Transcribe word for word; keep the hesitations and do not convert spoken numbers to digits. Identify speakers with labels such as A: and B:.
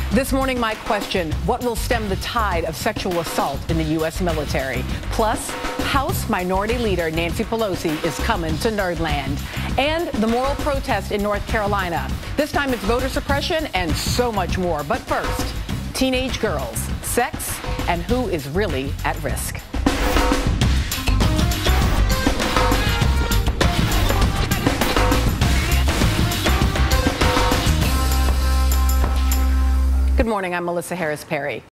A: This morning, my question: what will stem the tide of sexual assault in the U S military? Plus, House Minority Leader Nancy Pelosi is coming to Nerdland. And the moral protest in North Carolina. This time it's voter suppression and so much more. But first, teenage girls, sex, and who is really at risk. Good morning, I'm Melissa Harris-Perry.